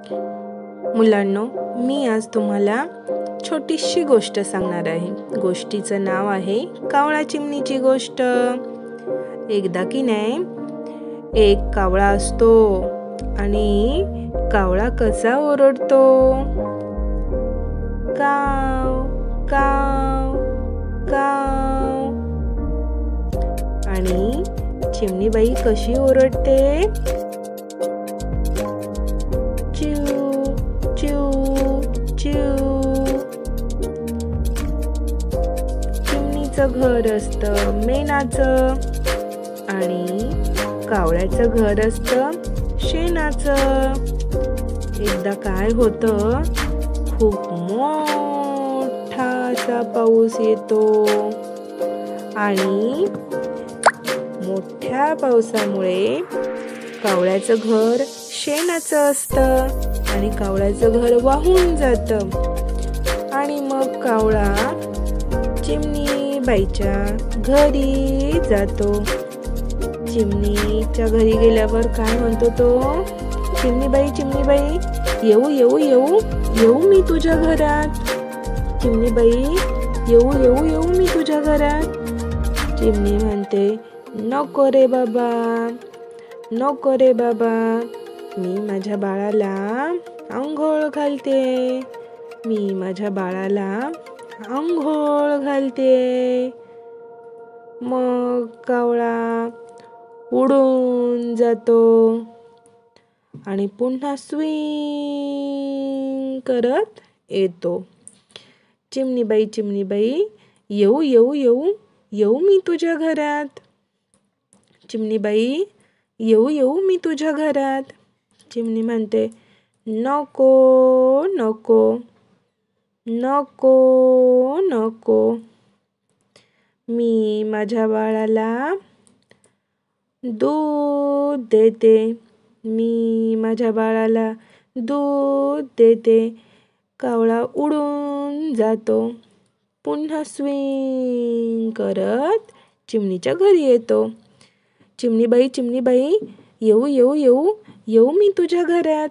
मुलांनो, मी आज तुम्हाला छोटीशी गोष्ट सांगणार आहे. गोष्टीचं नाव आहे कावळा चिमणीची गोष्ट. एकदा की नाही, एक कावळा असतो आणि कावळा कसा ओरडतो, काव काव काव. आणि चिमणीबाई कशी ओरडते, चिव चिव चिव. चिमणीचं घर असतं मेणाचं आणि कावळ्याचं घर असतं शेणाचं. एकदा काय होतं, खूप मोठा असा पाऊस येतो आणि मोठ्या पावसामुळे कावळ्याचं घर शेणाचं असतं आणि कावळ्याचं घर वाहून जातं. आणि मग कावळा चिमणीबाईच्या घरी जातो. चिमणीच्या घरी गेल्यावर काय म्हणतो तो, चिमणीबाई चिमणीबाई, येऊ येऊ येऊ येऊ मी तुझ्या घरात. चिमणीबाई, येऊ येऊ येऊ मी तुझ्या घरात. चिमणी म्हणते, नको रे बाबा, नको रे बाबा, मी माझ्या बाळाला अंघोळ घालते, मी माझ्या बाळाला अंघोळ घालते. मग कावळा उडून जातो आणि पुन्हा स्विंग करत येतो. चिमणीबाई चिमणीबाई, येऊ येऊ येऊ येऊ मी तुझ्या घरात. चिमणीबाई, येऊ येऊ मी तुझ्या घरात. चिमणी म्हणते, नको नको नको नको, मी माझ्या बाळाला दूध देते, मी माझ्या बाळाला दूध देते. कावळा उडून जातो, पुन्हा स्विंग करत चिमणीच्या घरी येतो. चिमणीबाई चिमणीबाई, येऊ येऊ येऊ येऊ मी तुझ्या घरात.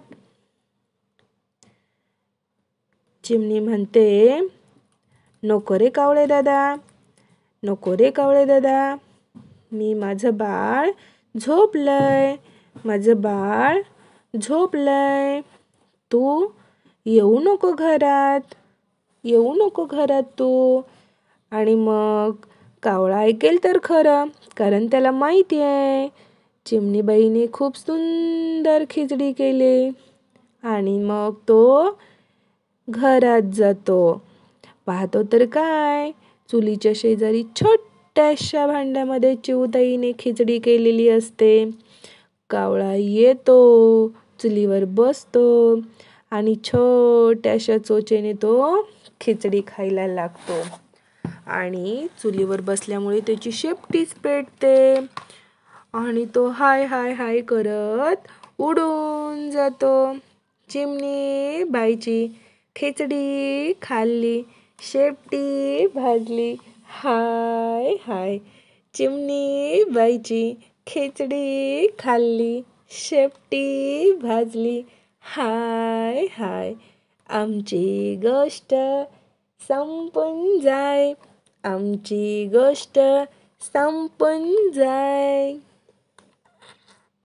चिमणी म्हणते, नको रे कावळे दादा, नको रे कावळे दादा, मी माझं बाळ झोपलंय, माझं बाळ झोपलंय, तू येऊ नको घरात, येऊ नको घरात तू. आणि मग कावळा ऐकेल तर खरं, कारण त्याला माहिती आहे चिमणीबाईने खूप सुंदर खिचडी केली. आणि मग तो घरात जातो. पाहतो तर काय, चुलीच्या शेजारी छोट्याशा भांड्यामध्ये चिऊताईने खिचडी केलेली असते. कावळा येतो, चुलीवर बसतो आणि छोट्याशा चोचेने तो खिचडी खायला लागतो. आणि चुलीवर बसल्यामुळे त्याची शेपटीच पेटते आणि तो हाय हाय हाय करत उडून जातो. चिमणी बाईची खिचडी खाल्ली, शेपटी भाजली, हाय हाय. चिमणी बाईची खिचडी खाल्ली, शेपटी भाजली, हाय हाय. आमची गोष्ट संपून जाय, आमची गोष्ट संपून जाय.